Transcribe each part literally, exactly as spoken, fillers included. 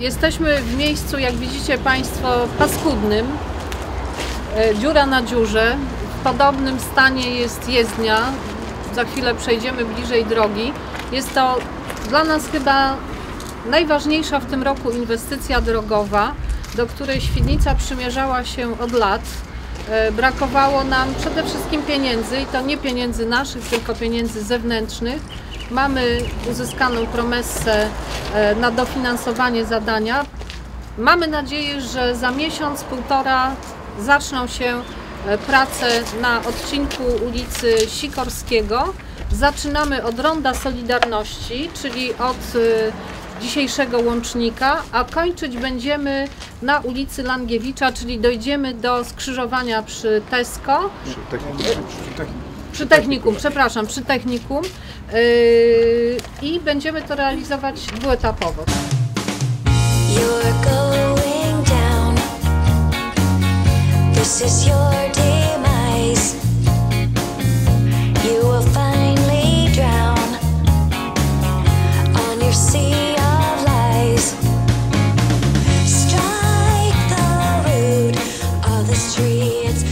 Jesteśmy w miejscu, jak widzicie Państwo, paskudnym. Dziura na dziurze. W podobnym stanie jest jezdnia. Za chwilę przejdziemy bliżej drogi. Jest to dla nas chyba najważniejsza w tym roku inwestycja drogowa, do której Świdnica przymierzała się od lat. Brakowało nam przede wszystkim pieniędzy i to nie pieniędzy naszych, tylko pieniędzy zewnętrznych. Mamy uzyskaną promesę na dofinansowanie zadania. Mamy nadzieję, że za miesiąc, półtora zaczną się prace na odcinku ulicy Sikorskiego. Zaczynamy od Ronda Solidarności, czyli od dzisiejszego łącznika, a kończyć będziemy na ulicy Langiewicza, czyli dojdziemy do skrzyżowania przy Tesco. Przy technikum, przy technikum. Przy technikum, przepraszam, przy technikum yy, i będziemy to realizować dwuetapowo. You're going down. This is your demise. You will finally drown on your sea of lies. Strike the root of the streets.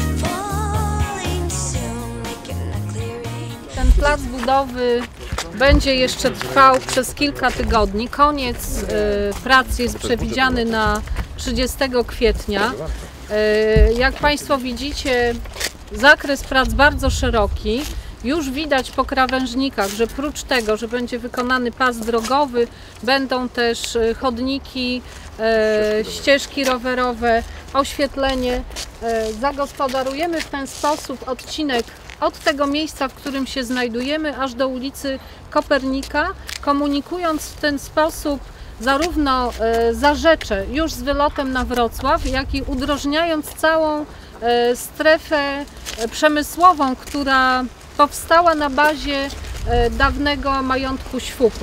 Ten plac budowy będzie jeszcze trwał przez kilka tygodni. Koniec y, prac jest przewidziany na trzydziestego kwietnia. Y, jak Państwo widzicie, zakres prac bardzo szeroki. Już widać po krawężnikach, że prócz tego, że będzie wykonany pas drogowy, będą też chodniki, e, ścieżki rowerowe, oświetlenie. E, zagospodarujemy w ten sposób odcinek od tego miejsca, w którym się znajdujemy, aż do ulicy Kopernika, komunikując w ten sposób zarówno e, Zarzecze już z wylotem na Wrocław, jak i udrożniając całą e, strefę przemysłową, która powstała na bazie e, dawnego majątku Świupów.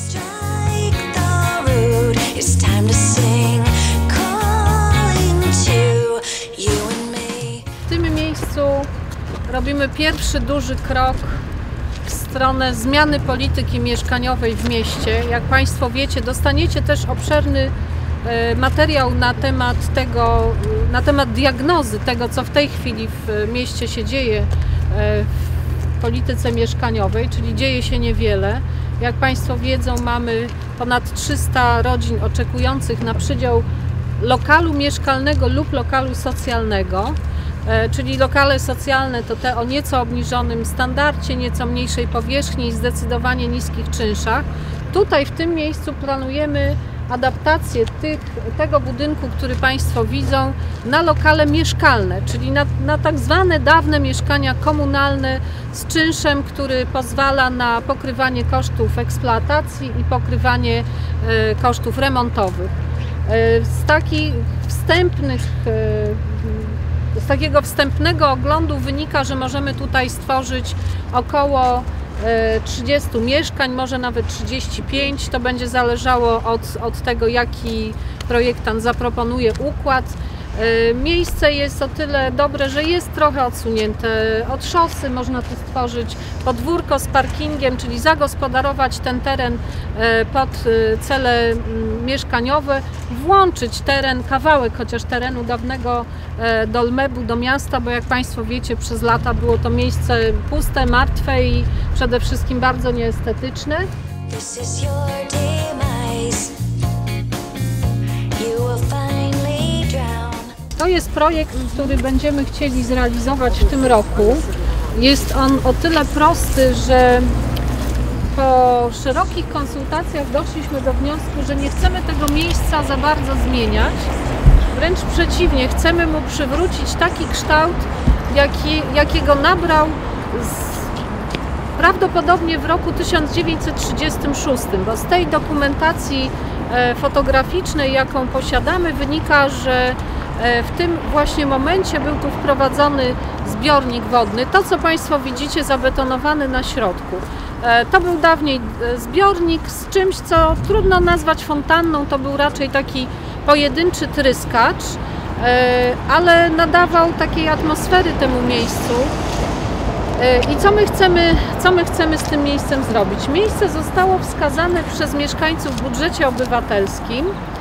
W tym miejscu robimy pierwszy duży krok w stronę zmiany polityki mieszkaniowej w mieście. Jak Państwo wiecie, dostaniecie też obszerny e, materiał na temat tego, na temat diagnozy tego, co w tej chwili w mieście się dzieje e, w polityce mieszkaniowej, czyli dzieje się niewiele. Jak Państwo wiedzą, mamy ponad trzysta rodzin oczekujących na przydział lokalu mieszkalnego lub lokalu socjalnego, czyli lokale socjalne to te o nieco obniżonym standardzie, nieco mniejszej powierzchni i zdecydowanie niskich czynszach. Tutaj w tym miejscu planujemy adaptację tych, tego budynku, który Państwo widzą, na lokale mieszkalne, czyli na, na tak zwane dawne mieszkania komunalne z czynszem, który pozwala na pokrywanie kosztów eksploatacji i pokrywanie e, kosztów remontowych. E, z takich wstępnych e, Z takiego wstępnego oglądu wynika, że możemy tutaj stworzyć około trzydzieści mieszkań, może nawet trzydzieści pięć. To będzie zależało od, od tego, jaki projektant zaproponuje układ. Miejsce jest o tyle dobre, że jest trochę odsunięte od szosy. Można tu stworzyć podwórko z parkingiem, czyli zagospodarować ten teren pod cele mieszkaniowe, włączyć teren, kawałek chociaż terenu dawnego Dolmebu do miasta, bo jak Państwo wiecie, przez lata było to miejsce puste, martwe i przede wszystkim bardzo nieestetyczne. This is your demise. You will finally drown. To jest projekt, który będziemy chcieli zrealizować w tym roku. Jest on o tyle prosty, że po szerokich konsultacjach doszliśmy do wniosku, że nie chcemy tego miejsca za bardzo zmieniać. Wręcz przeciwnie, chcemy mu przywrócić taki kształt, jaki, jakiego nabrał z, prawdopodobnie w roku tysiąc dziewięćset trzydziestym szóstym, bo z tej dokumentacji e, fotograficznej, jaką posiadamy, wynika, że e, w tym właśnie momencie był tu wprowadzony zbiornik wodny. To, co Państwo widzicie zabetonowany na środku. E, to był dawniej zbiornik z czymś, co trudno nazwać fontanną, to był raczej taki pojedynczy tryskacz, ale nadawał takiej atmosfery temu miejscu. I co my chcemy, co my chcemy z tym miejscem zrobić? Miejsce zostało wskazane przez mieszkańców w budżecie obywatelskim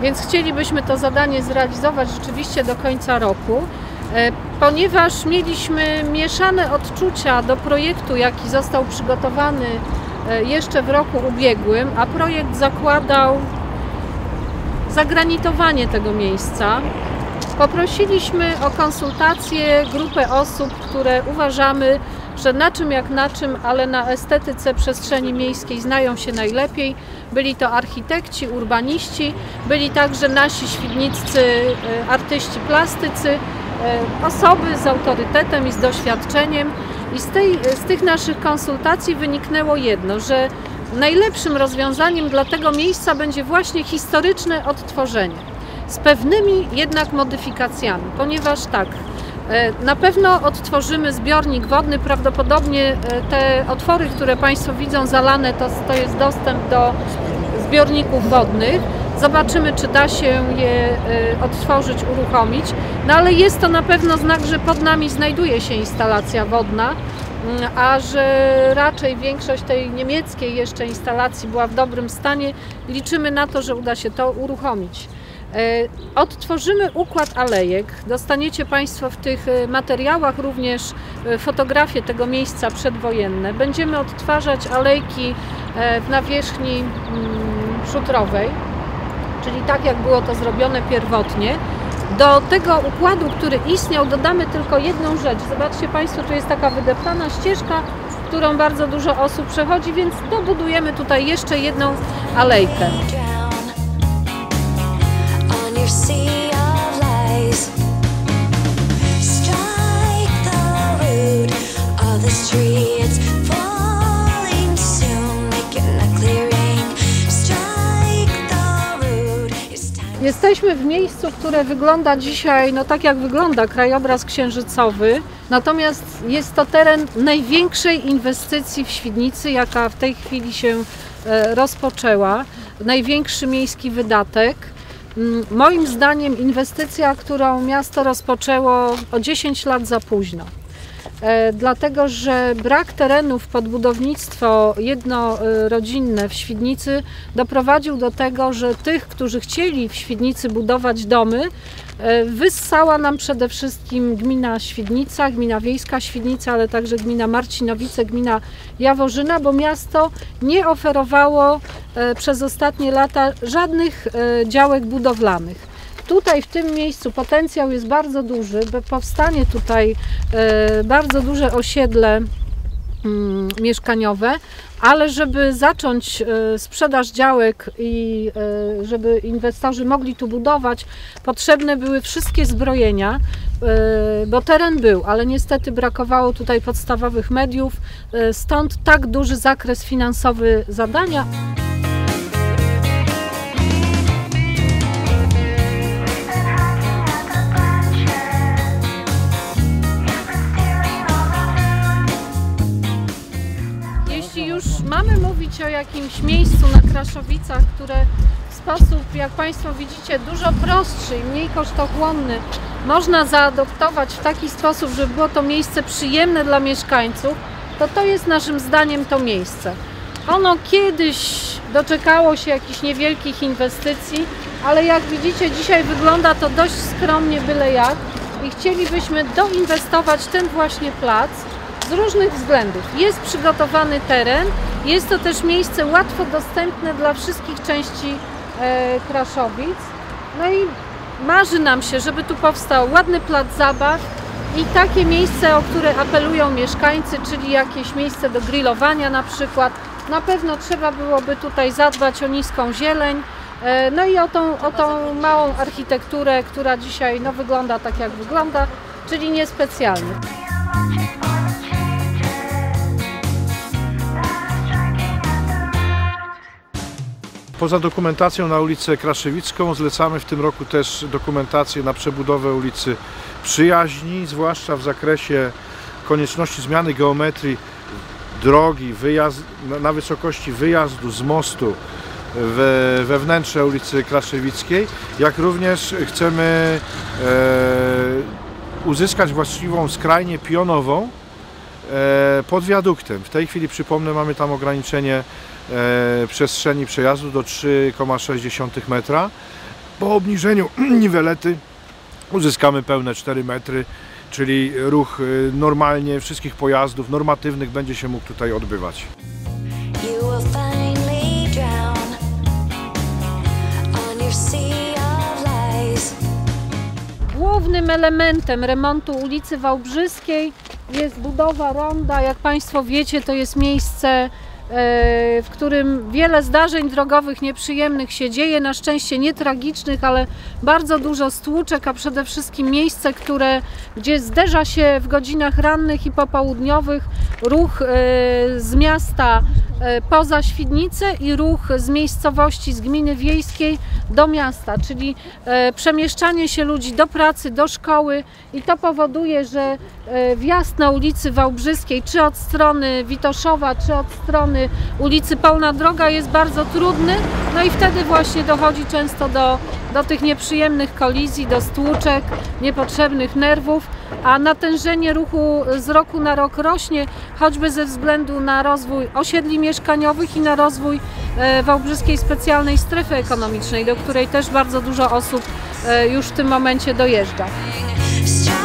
więc chcielibyśmy to zadanie zrealizować rzeczywiście do końca roku. Ponieważ mieliśmy mieszane odczucia do projektu, jaki został przygotowany jeszcze w roku ubiegłym, a projekt zakładał zagranitowanie tego miejsca, poprosiliśmy o konsultację grupę osób, które uważamy, że na czym jak na czym, ale na estetyce przestrzeni miejskiej znają się najlepiej. Byli to architekci, urbaniści, byli także nasi świdniccy artyści plastycy, osoby z autorytetem i z doświadczeniem. I z, tej, z tych naszych konsultacji wyniknęło jedno, że najlepszym rozwiązaniem dla tego miejsca będzie właśnie historyczne odtworzenie. Z pewnymi jednak modyfikacjami, ponieważ tak, na pewno odtworzymy zbiornik wodny, prawdopodobnie te otwory, które Państwo widzą zalane, to, to jest dostęp do zbiorników wodnych. Zobaczymy, czy da się je odtworzyć, uruchomić. No ale jest to na pewno znak, że pod nami znajduje się instalacja wodna, a że raczej większość tej niemieckiej jeszcze instalacji była w dobrym stanie. Liczymy na to, że uda się to uruchomić. Odtworzymy układ alejek. Dostaniecie Państwo w tych materiałach również fotografie tego miejsca przedwojenne. Będziemy odtwarzać alejki w nawierzchni szutrowej, czyli tak jak było to zrobione pierwotnie. Do tego układu, który istniał, dodamy tylko jedną rzecz. Zobaczcie Państwo, tu jest taka wydeptana ścieżka, którą bardzo dużo osób przechodzi, więc dobudujemy tutaj jeszcze jedną alejkę. Jesteśmy w miejscu, które wygląda dzisiaj, no tak jak wygląda krajobraz księżycowy, natomiast jest to teren największej inwestycji w Świdnicy, jaka w tej chwili się rozpoczęła, największy miejski wydatek. Moim zdaniem inwestycja, którą miasto rozpoczęło o dziesięć lat za późno. Dlatego, że brak terenów pod budownictwo jednorodzinne w Świdnicy doprowadził do tego, że tych, którzy chcieli w Świdnicy budować domy, wyssała nam przede wszystkim gmina Świdnica, gmina wiejska Świdnica, ale także gmina Marcinowice, gmina Jaworzyna, bo miasto nie oferowało przez ostatnie lata żadnych działek budowlanych. Tutaj w tym miejscu potencjał jest bardzo duży, bo powstanie tutaj bardzo duże osiedle mieszkaniowe, ale żeby zacząć sprzedaż działek i żeby inwestorzy mogli tu budować, potrzebne były wszystkie zbrojenia, bo teren był, ale niestety brakowało tutaj podstawowych mediów, stąd tak duży zakres finansowy zadania. Mamy mówić o jakimś miejscu na Kraszowicach, które w sposób, jak Państwo widzicie, dużo prostszy i mniej kosztochłonny można zaadoptować w taki sposób, żeby było to miejsce przyjemne dla mieszkańców, to to jest naszym zdaniem to miejsce. Ono kiedyś doczekało się jakichś niewielkich inwestycji, ale jak widzicie, dzisiaj wygląda to dość skromnie, byle jak, i chcielibyśmy doinwestować ten właśnie plac z różnych względów. Jest przygotowany teren, jest to też miejsce łatwo dostępne dla wszystkich części e, Kraszowic. No i marzy nam się, żeby tu powstał ładny plac zabaw i takie miejsce, o które apelują mieszkańcy, czyli jakieś miejsce do grillowania na przykład. Na pewno trzeba byłoby tutaj zadbać o niską zieleń, e, no i o tą, o tą małą architekturę, która dzisiaj no, wygląda tak jak wygląda, czyli niespecjalnie. Poza dokumentacją na ulicę Kraszewicką zlecamy w tym roku też dokumentację na przebudowę ulicy Przyjaźni, zwłaszcza w zakresie konieczności zmiany geometrii drogi wyjazd, na wysokości wyjazdu z mostu we, we wnętrze ulicy Kraszewickiej, jak również chcemy e, uzyskać właściwą skrajnię pionową e, pod wiaduktem. W tej chwili, przypomnę, mamy tam ograniczenie przestrzeni przejazdu do trzy przecinek sześć metra. Po obniżeniu niwelety uzyskamy pełne cztery metry, czyli ruch normalnie wszystkich pojazdów normatywnych będzie się mógł tutaj odbywać. Głównym elementem remontu ulicy Wałbrzyskiej jest budowa ronda. Jak Państwo wiecie, to jest miejsce, w którym wiele zdarzeń drogowych nieprzyjemnych się dzieje, na szczęście nie tragicznych, ale bardzo dużo stłuczek, a przede wszystkim miejsce, które, gdzie zderza się w godzinach rannych i popołudniowych ruch z miasta poza Świdnicę i ruch z miejscowości, z gminy wiejskiej do miasta, czyli przemieszczanie się ludzi do pracy, do szkoły, i to powoduje, że wjazd na ulicy Wałbrzyskiej, czy od strony Witoszowa, czy od strony ulicy Polna Droga, jest bardzo trudny, no i wtedy właśnie dochodzi często do, do tych nieprzyjemnych kolizji, do stłuczek, niepotrzebnych nerwów, a natężenie ruchu z roku na rok rośnie, choćby ze względu na rozwój osiedli mieszkaniowych i na rozwój Wałbrzyskiej Specjalnej Strefy Ekonomicznej, do której też bardzo dużo osób już w tym momencie dojeżdża.